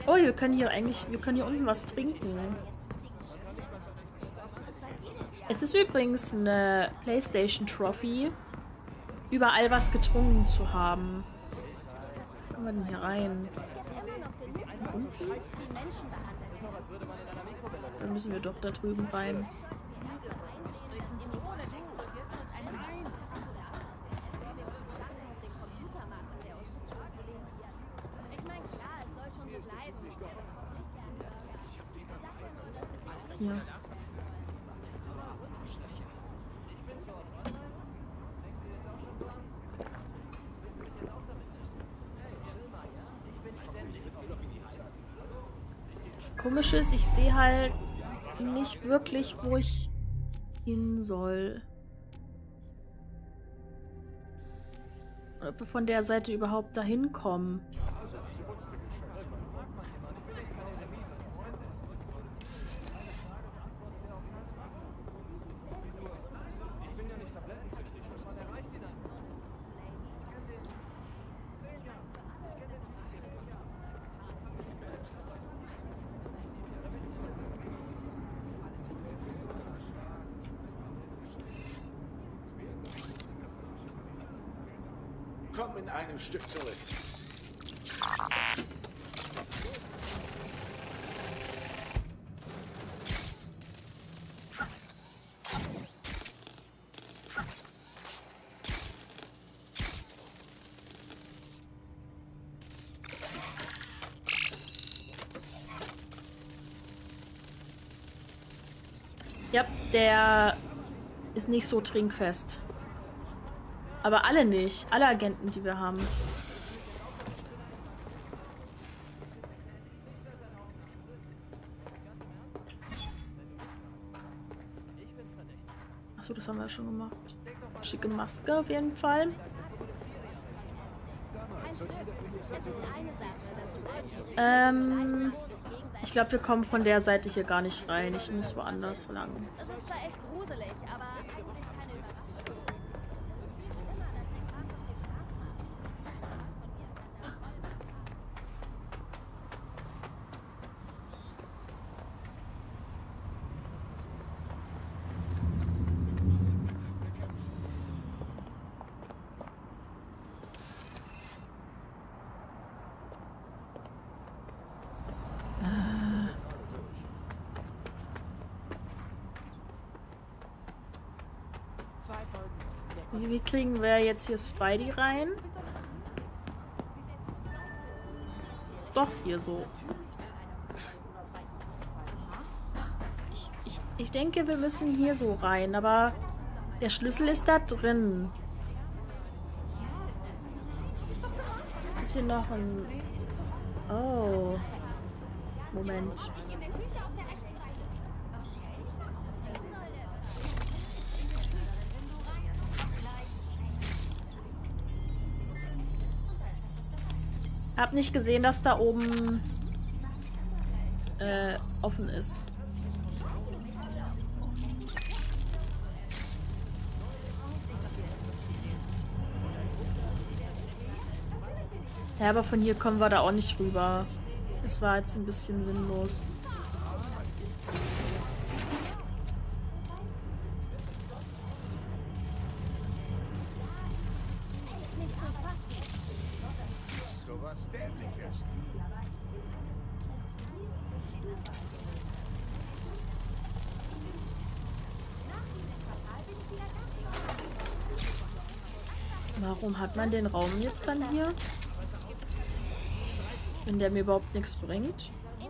Oh, wir können hier eigentlich, wir können hier unten was trinken. Es ist übrigens eine PlayStation Trophy, überall was getrunken zu haben. Wo kommen wir denn hier rein? Hier unten? Dann müssen wir doch da drüben rein. Hier. Das Komische ist, ich sehe halt nicht wirklich, wo ich hin soll. Ob wir von der Seite überhaupt dahin kommen. Komm in einem Stück zurück. Ja, der ist nicht so trinkfest. Aber alle nicht. Alle Agenten, die wir haben. Achso, das haben wir ja schon gemacht. Schicke Maske auf jeden Fall. Ich glaube, wir kommen von der Seite hier gar nicht rein. Ich muss woanders lang. Das ist zwar echt gruselig, aber eigentlich keine Überraschung. Wie kriegen wir jetzt hier Spidey rein? Doch, hier so. Ich denke, wir müssen hier so rein, aber der Schlüssel ist da drin. Ist hier noch ein... Oh. Moment. Hab nicht gesehen, dass da oben offen ist. Ja, aber von hier kommen wir da auch nicht rüber. Das war jetzt ein bisschen sinnlos. Sowas Dämliches. Warum hat man den Raum jetzt dann hier? Wenn der mir überhaupt nichts bringt.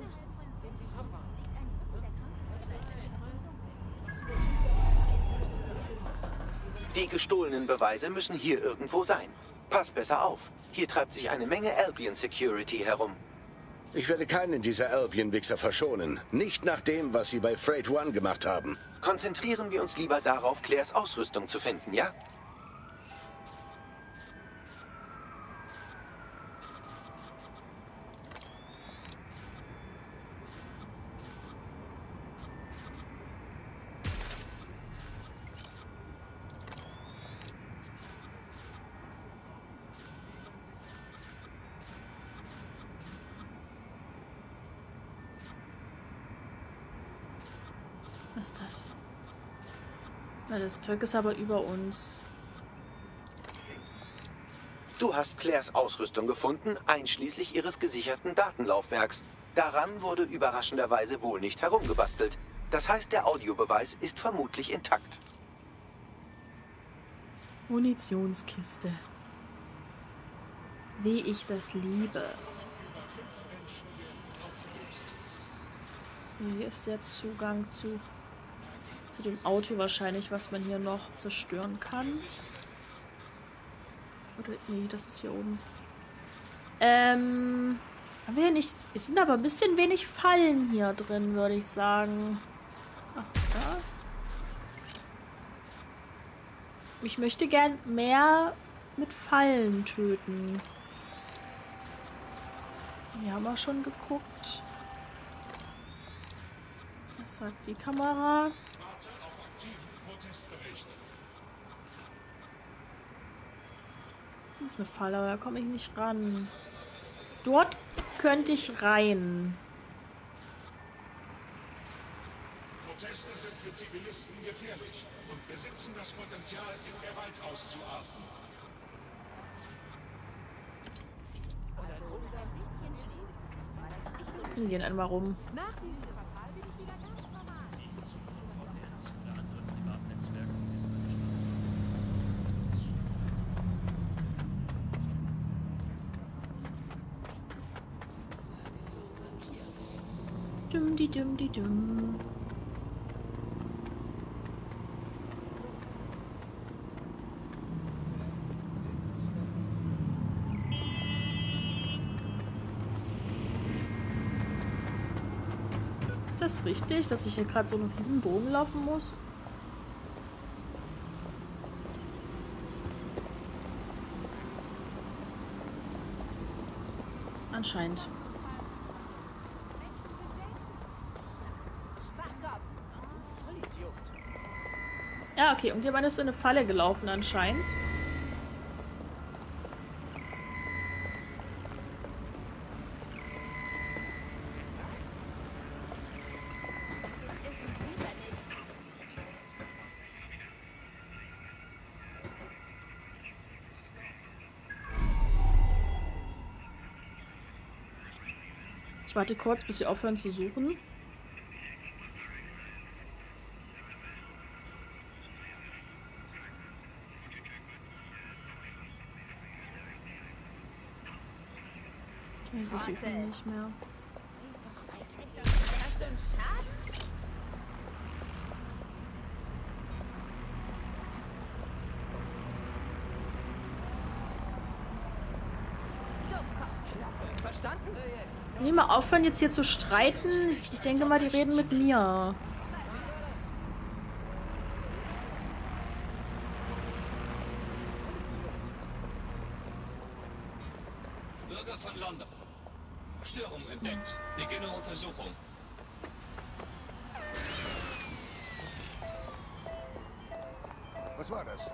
Die gestohlenen Beweise müssen hier irgendwo sein. Pass besser auf. Hier treibt sich eine Menge Albion Security herum. Ich werde keinen dieser Albion-Wichser verschonen. Nicht nach dem, was sie bei Freight One gemacht haben. Konzentrieren wir uns lieber darauf, Claires Ausrüstung zu finden, ja? Was ist das? Na, das Zeug ist aber über uns. Du hast Claires Ausrüstung gefunden, einschließlich ihres gesicherten Datenlaufwerks. Daran wurde überraschenderweise wohl nicht herumgebastelt. Das heißt, der Audiobeweis ist vermutlich intakt. Munitionskiste. Wie ich das liebe. Hier ist der Zugang zu dem Auto wahrscheinlich, was man hier noch zerstören kann. Oder, nee, das ist hier oben. Haben wir hier nicht... Es sind aber ein bisschen wenig Fallen hier drin, würde ich sagen. Ach, da. Ich möchte gern mehr mit Fallen töten. Hier haben wir schon geguckt. Was sagt die Kamera? Das ist eine Falle, aber da komme ich nicht ran. Dort könnte ich rein. Proteste sind für Zivilisten gefährlich und besitzen das Potenzial, in Gewalt auszuarten. Wir gehen einmal rum. Nach diesem Quartal bin ich wieder ganz normal. Dumm, die dumm, die dumm. Ist das richtig, dass ich hier gerade so einen riesen Bogen laufen muss? Anscheinend. Ja, okay. Und jemand ist in eine Falle gelaufen anscheinend. Ich warte kurz, bis sie aufhören zu suchen. Sie suchen nicht mehr. Hast du einen Schaden? Dummkopf. Verstanden? Wenn die mal aufhören, jetzt hier zu streiten, ich denke mal, die reden mit mir. Bürger von London. Störung entdeckt. Beginne Untersuchung. Was war das?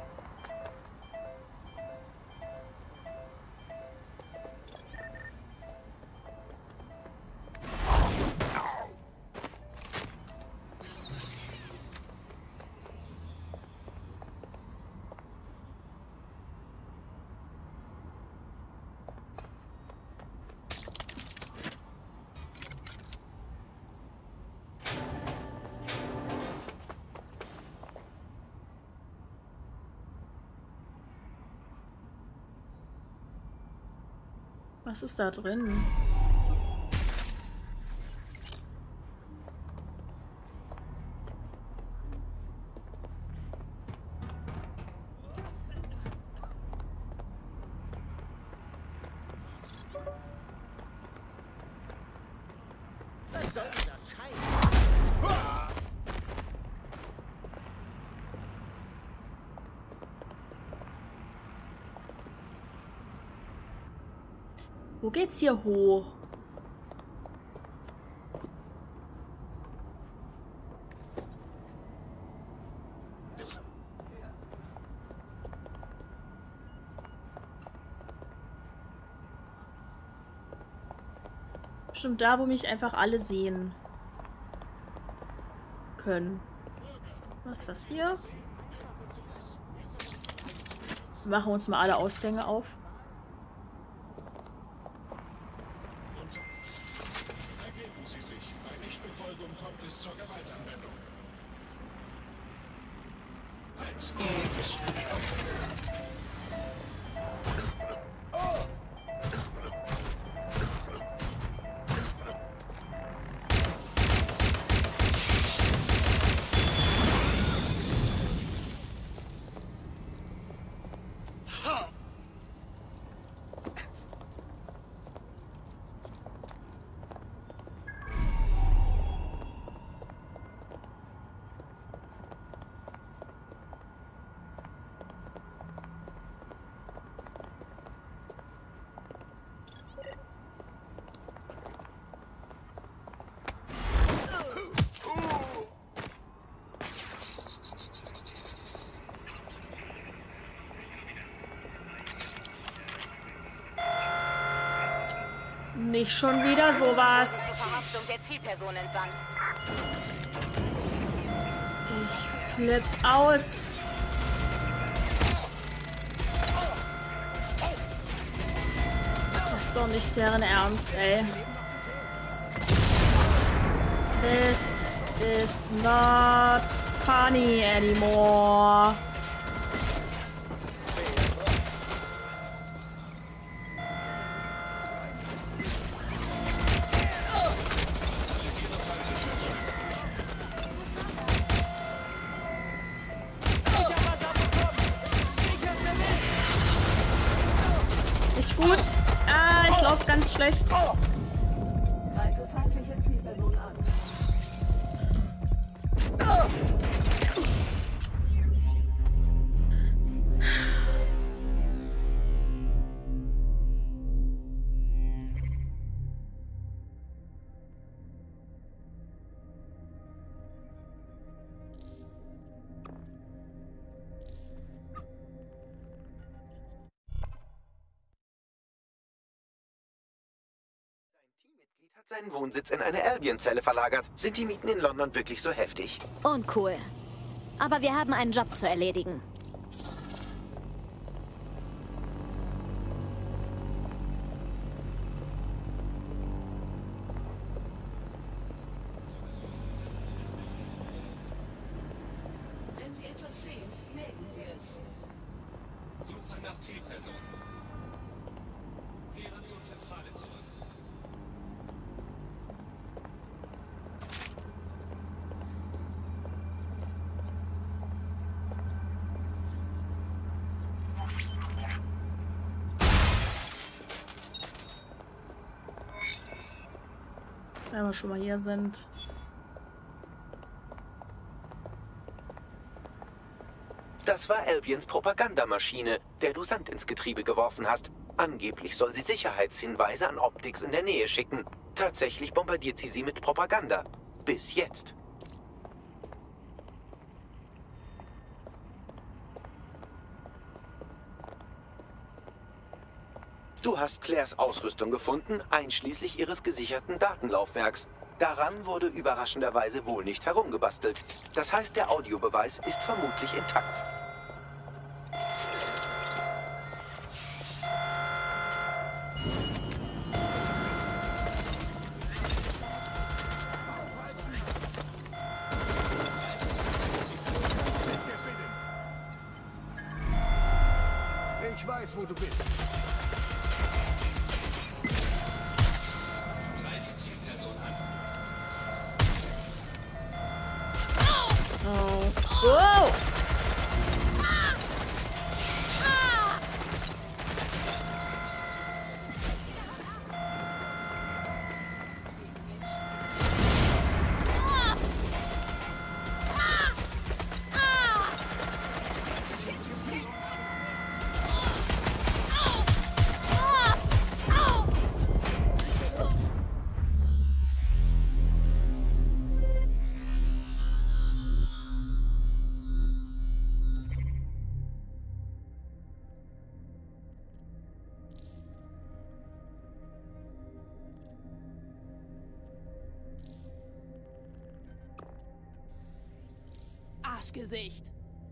Was ist da drin? Was soll dieser Scheiß? Wo geht's hier hoch? Bestimmt da, wo mich einfach alle sehen können. Was ist das hier? Wir machen uns mal alle Ausgänge auf. Ergeben Sie sich. Bei Nichtbefolgung kommt es zur Gewaltanwendung. Halt! Nicht schon wieder sowas. Zur Verhaftung der Zielperson entsandt. Ich flipp aus. Das ist doch nicht deren Ernst, ey. This is not funny anymore. Nicht gut. Ah, ich laufe ganz schlecht. Hat seinen Wohnsitz in eine Albion-Zelle verlagert. Sind die Mieten in London wirklich so heftig? Uncool. Aber wir haben einen Job zu erledigen. Wenn Sie etwas sehen, melden Sie es. Suche nach Zielperson. Kehre zur Zentrale zurück. Wenn wir schon mal hier sind. Das war Albions Propagandamaschine, der du Sand ins Getriebe geworfen hast. Angeblich soll sie Sicherheitshinweise an Optics in der Nähe schicken. Tatsächlich bombardiert sie mit Propaganda. Bis jetzt. Du hast Claires Ausrüstung gefunden, einschließlich ihres gesicherten Datenlaufwerks. Daran wurde überraschenderweise wohl nicht herumgebastelt. Das heißt, der Audiobeweis ist vermutlich intakt. Ich weiß, wo du bist. Greife Zielperson an. Oh. Wow. Arschgesicht.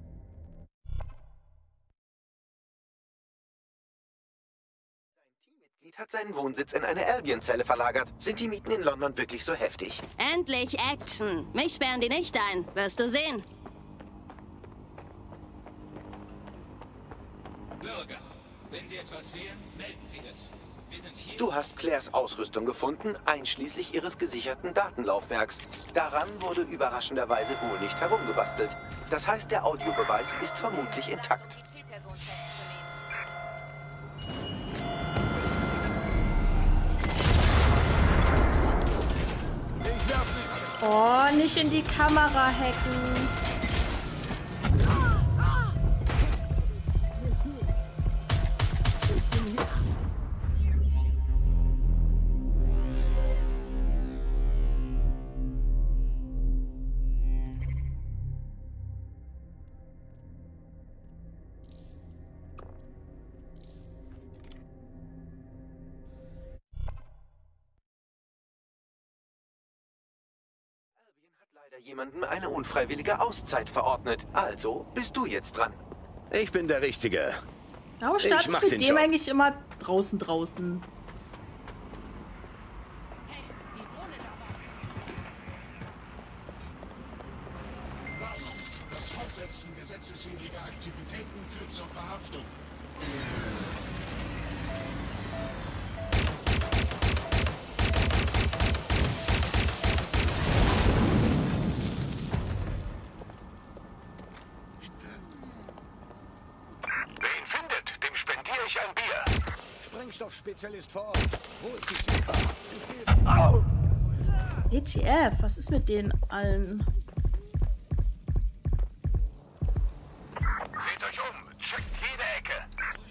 Hat seinen Wohnsitz in eine Albion-Zelle verlagert. Sind die Mieten in London wirklich so heftig? Endlich Action. Mich sperren die nicht ein. Wirst du sehen. Bürger, wenn Sie etwas sehen, melden Sie es. Wir sind hier. Du hast Claires Ausrüstung gefunden, einschließlich ihres gesicherten Datenlaufwerks. Daran wurde überraschenderweise wohl nicht herumgebastelt. Das heißt, der Audiobeweis ist vermutlich intakt. Oh, nicht in die Kamera hacken. Jemandem eine unfreiwillige Auszeit verordnet. Also bist du jetzt dran. Ich bin der Richtige. Warum startest du mit dem eigentlich immer draußen? Das Fortsetzen gesetzeswidriger Aktivitäten führt zur Verhaftung. Sprengstoffspezialist vor Ort. Wo ist die Ziel? ETF, was ist mit denen allen? Seht euch um, checkt jede Ecke.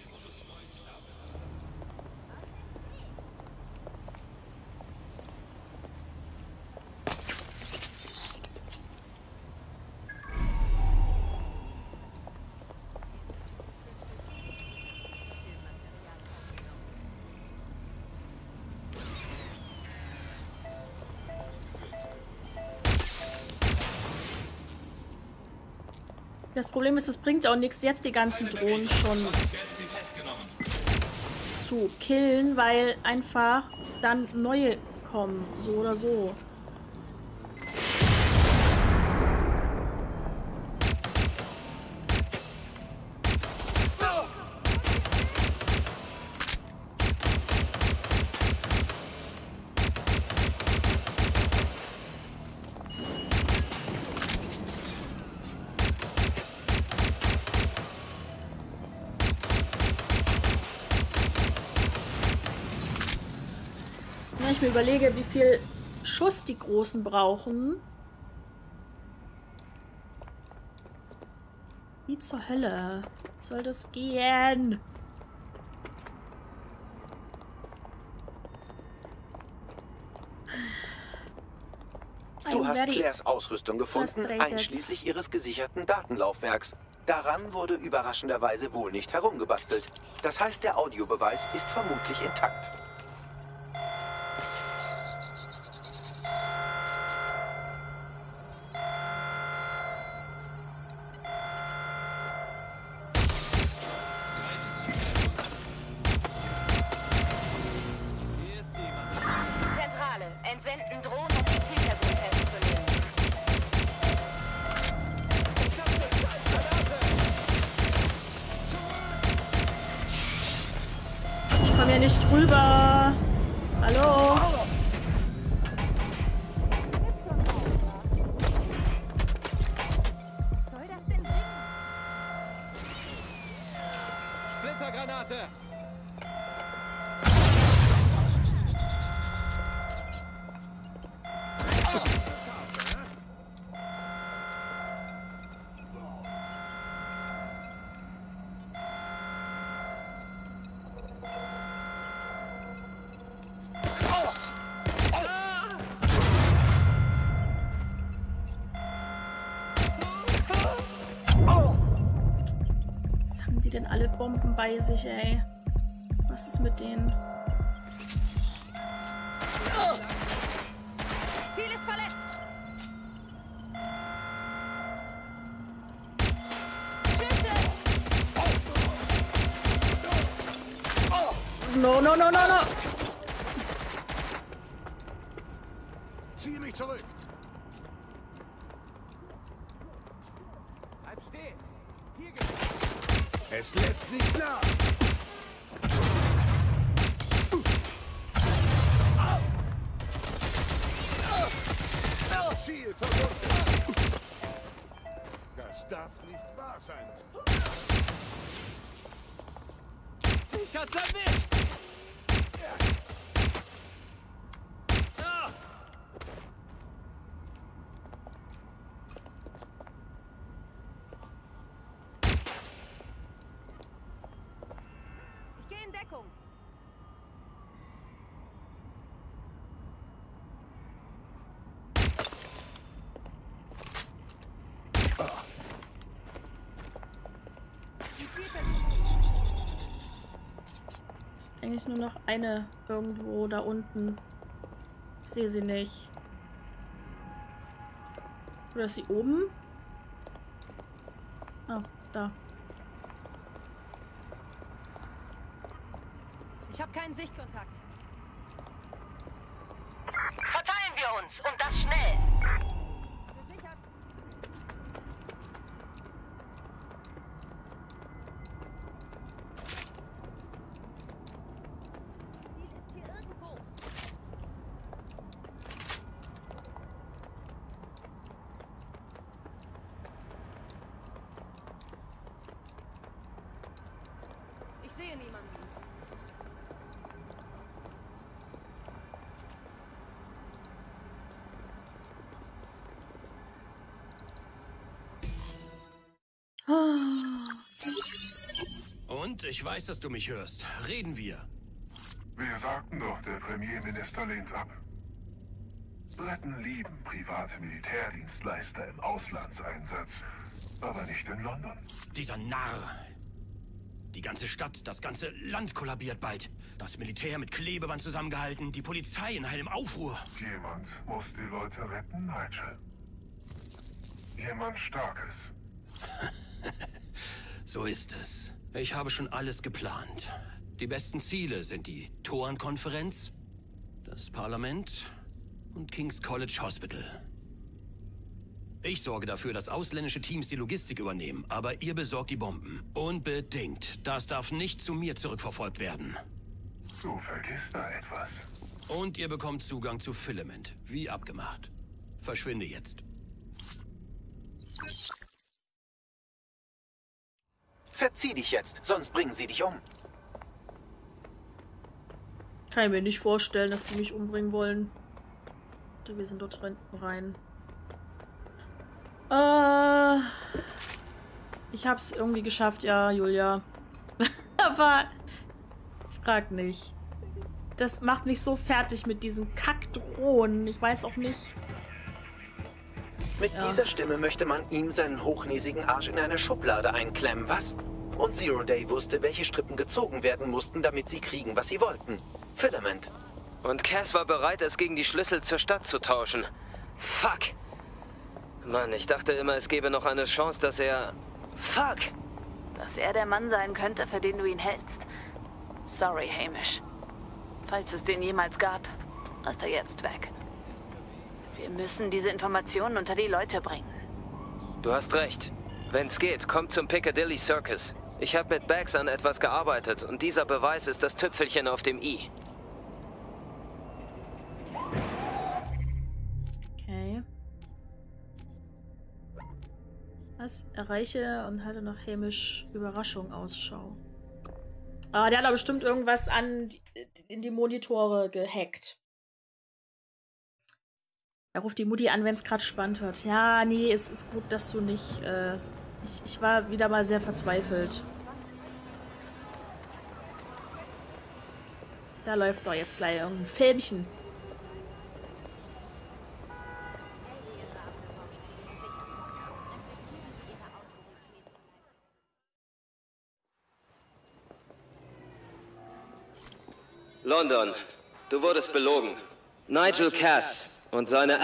Das Problem ist, es bringt auch nichts, jetzt die ganzen Drohnen schon zu killen, weil einfach dann neue kommen, so oder so. Wenn ich mir überlege, wie viel Schuss die Großen brauchen. Wie zur Hölle soll das gehen? Du hast Claires Ausrüstung gefunden, einschließlich ihres gesicherten Datenlaufwerks. Daran wurde überraschenderweise wohl nicht herumgebastelt. Das heißt, der Audiobeweis ist vermutlich intakt. Nicht drüber. Hallo? Soll das denn bringen? Splittergranate! Die denn alle Bomben bei sich, ey? Was ist mit denen? Ziel ist verletzt. No, no, no, no, no. Ziehe mich zurück. Bleib stehen. Hier Es lässt nicht nach. Ziel verbunden. Das darf nicht wahr sein. Ich hat's erwischt. Ich gehe in Deckung. Eigentlich nur noch eine irgendwo da unten. Ich sehe sie nicht. Oder ist sie oben? Ah, da. Ich habe keinen Sichtkontakt. Verteilen wir uns und das schnell. Gesichert. Ziel ist hier irgendwo. Ich sehe niemanden. Und ich weiß, dass du mich hörst. Reden wir. Wir sagten doch, der Premierminister lehnt ab. Briten lieben private Militärdienstleister im Auslandseinsatz, aber nicht in London. Dieser Narr. Die ganze Stadt, das ganze Land kollabiert bald. Das Militär mit Klebeband zusammengehalten, die Polizei in hellem Aufruhr. Jemand muss die Leute retten, Nigel. Jemand Starkes. So ist es. Ich habe schon alles geplant. Die besten Ziele sind die Toren-Konferenz, das Parlament und King's College Hospital. Ich sorge dafür, dass ausländische Teams die Logistik übernehmen, aber ihr besorgt die Bomben. Unbedingt. Das darf nicht zu mir zurückverfolgt werden. Du vergisst da etwas. Und ihr bekommt Zugang zu Filament, wie abgemacht. Verschwinde jetzt. Verzieh dich jetzt, sonst bringen sie dich um. Kann ich mir nicht vorstellen, dass die mich umbringen wollen. Wir sind dort rein. Ich hab's irgendwie geschafft, ja, Julia. Aber frag nicht. Das macht mich so fertig mit diesen Kackdrohnen. Ich weiß auch nicht. Mit dieser Stimme möchte man ihm seinen hochnäsigen Arsch in eine Schublade einklemmen, was? Und Zero Day wusste, welche Strippen gezogen werden mussten, damit sie kriegen, was sie wollten. Filament. Und Cass war bereit, es gegen die Schlüssel zur Stadt zu tauschen. Fuck. Mann, ich dachte immer, es gäbe noch eine Chance, dass er... Fuck. Dass er der Mann sein könnte, für den du ihn hältst. Sorry, Hamish. Falls es den jemals gab, ist er jetzt weg. Wir müssen diese Informationen unter die Leute bringen. Du hast recht. Wenn's geht, kommt zum Piccadilly Circus. Ich habe mit Bags an etwas gearbeitet und dieser Beweis ist das Tüpfelchen auf dem i. Okay. Was? Erreiche und halte nach Hamish Überraschung Ausschau. Ah, der hat da bestimmt irgendwas in die Monitore gehackt. Er ruft die Mutti an, wenn es gerade spannend wird. Ja, nee, es ist gut, dass du nicht... Ich war wieder mal sehr verzweifelt. Da läuft doch jetzt gleich irgendein Filmchen. London, du wurdest belogen. Nigel Cass und seine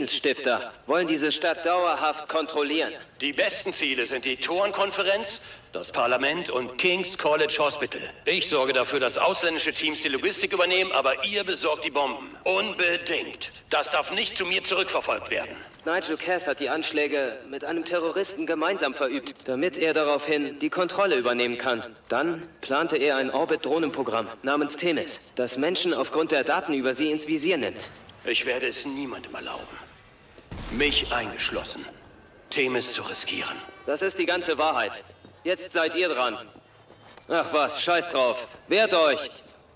Albion-Friedensstifter wollen diese Stadt dauerhaft kontrollieren. Die besten Ziele sind die Toren-Konferenz, Das Parlament und King's College Hospital. Ich sorge dafür, dass ausländische Teams die Logistik übernehmen, aber ihr besorgt die Bomben. Unbedingt. Das darf nicht zu mir zurückverfolgt werden. Nigel Cass hat die Anschläge mit einem Terroristen gemeinsam verübt, damit er daraufhin die Kontrolle übernehmen kann. Dann plante er ein Orbit-Drohnenprogramm namens Themis, das Menschen aufgrund der Daten über sie ins Visier nimmt. Ich werde es niemandem erlauben, mich eingeschlossen, Themis zu riskieren. Das ist die ganze Wahrheit. Jetzt seid ihr dran. Ach was, scheiß drauf. Wehrt euch!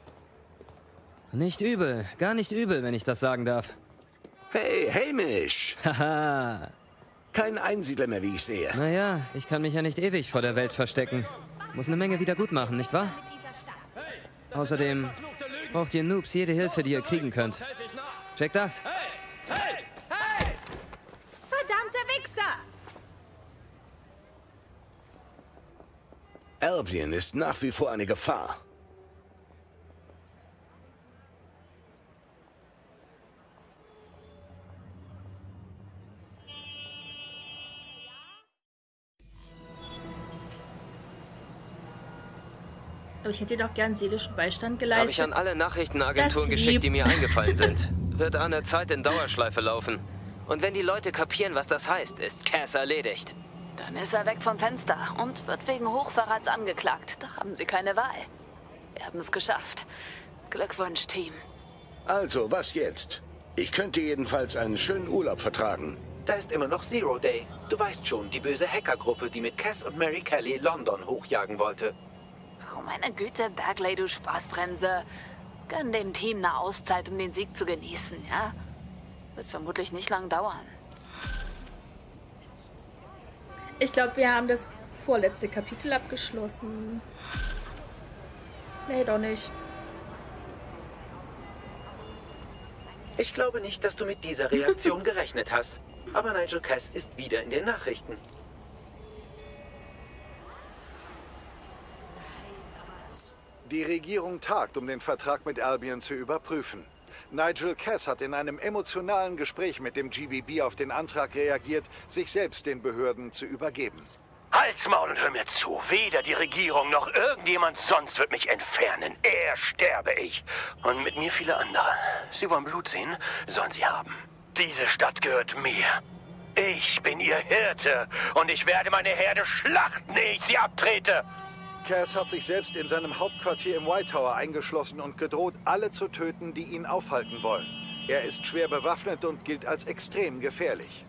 Nicht übel, gar nicht übel, wenn ich das sagen darf. Hey, Hamish! Haha. Kein Einsiedler mehr, wie ich sehe. Naja, ich kann mich ja nicht ewig vor der Welt verstecken. Muss eine Menge wieder gut machen, nicht wahr? Außerdem braucht ihr Noobs jede Hilfe, die ihr kriegen könnt. Check das. Verdammte Wichser! Albion ist nach wie vor eine Gefahr. Aber ich hätte dir doch gern seelischen Beistand geleistet. Habe ich an alle Nachrichtenagenturen geschickt, die mir eingefallen sind. Wird an der Zeit in Dauerschleife laufen. Und wenn die Leute kapieren, was das heißt, ist Cass erledigt. Dann ist er weg vom Fenster und wird wegen Hochverrats angeklagt. Da haben sie keine Wahl. Wir haben es geschafft. Glückwunsch, Team. Also, was jetzt? Ich könnte jedenfalls einen schönen Urlaub vertragen. Da ist immer noch Zero Day. Du weißt schon, die böse Hackergruppe, die mit Cass und Mary Kelly London hochjagen wollte. Oh, meine Güte, Berkeley, du Spaßbremse. Gönn dem Team eine Auszeit, um den Sieg zu genießen, ja? Wird vermutlich nicht lang dauern. Ich glaube, wir haben das vorletzte Kapitel abgeschlossen. Nee, doch nicht. Ich glaube nicht, dass du mit dieser Reaktion gerechnet hast. Aber Nigel Cass ist wieder in den Nachrichten. Die Regierung tagt, um den Vertrag mit Albion zu überprüfen. Nigel Cass hat in einem emotionalen Gespräch mit dem GBB auf den Antrag reagiert, sich selbst den Behörden zu übergeben. Halt's Maul und hör mir zu. Weder die Regierung noch irgendjemand sonst wird mich entfernen. Eher sterbe ich. Und mit mir viele andere. Sie wollen Blut sehen? Sollen sie haben. Diese Stadt gehört mir. Ich bin ihr Hirte. Und ich werde meine Herde schlachten, ehe ich sie abtrete. Cass hat sich selbst in seinem Hauptquartier im White Tower eingeschlossen und gedroht, alle zu töten, die ihn aufhalten wollen. Er ist schwer bewaffnet und gilt als extrem gefährlich.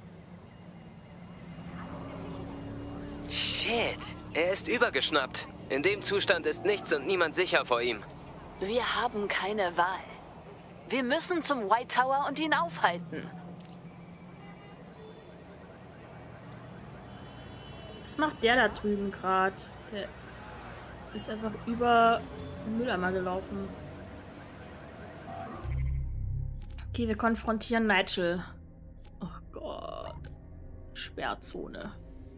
Shit, er ist übergeschnappt. In dem Zustand ist nichts und niemand sicher vor ihm. Wir haben keine Wahl. Wir müssen zum White Tower und ihn aufhalten. Was macht der da drüben gerade? Der ist einfach über den Mülleimer gelaufen. Okay, wir konfrontieren Nigel. Oh Gott. Sperrzone.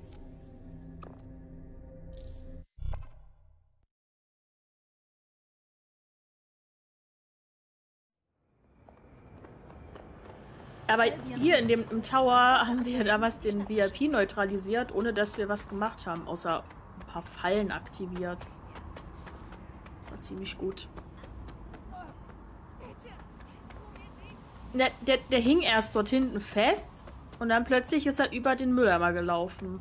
Aber hier im Tower haben wir damals den VIP neutralisiert, ohne dass wir was gemacht haben, außer ein paar Fallen aktiviert. Das war ziemlich gut. Der hing erst dort hinten fest und dann plötzlich ist er über den Mülleimer gelaufen.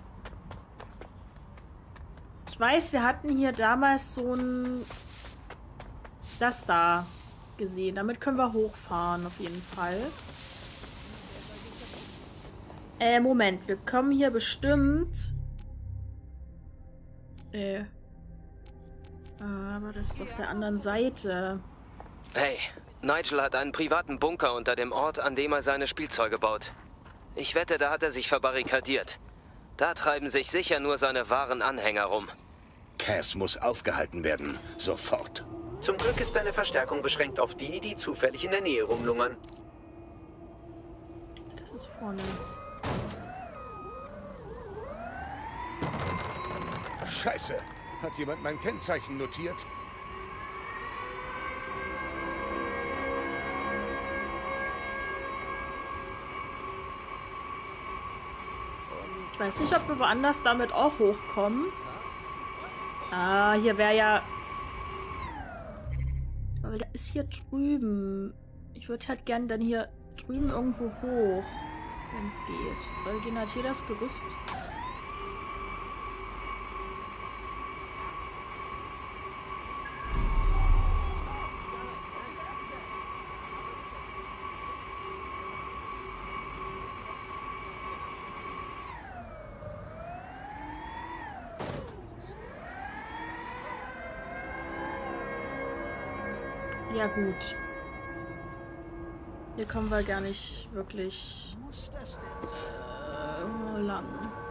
Ich weiß, wir hatten hier damals so ein... das da gesehen. Damit können wir hochfahren, auf jeden Fall. Moment, wir kommen hier bestimmt... aber das ist auf der anderen Seite. Hey, Nigel hat einen privaten Bunker unter dem Ort, an dem er seine Spielzeuge baut. Ich wette, da hat er sich verbarrikadiert. Da treiben sich sicher nur seine wahren Anhänger rum. Cass muss aufgehalten werden. Sofort. Zum Glück ist seine Verstärkung beschränkt auf die, die zufällig in der Nähe rumlungern. Das ist vorne. Scheiße. Hat jemand mein Kennzeichen notiert? Ich weiß nicht, ob wir woanders damit auch hochkommen. Ah, hier wäre ja... Aber der ist hier drüben. Ich würde halt gern dann hier drüben irgendwo hoch, wenn es geht. Weil gehen halt hier das Gerüst... Ja gut. Hier kommen wir gar nicht wirklich lang.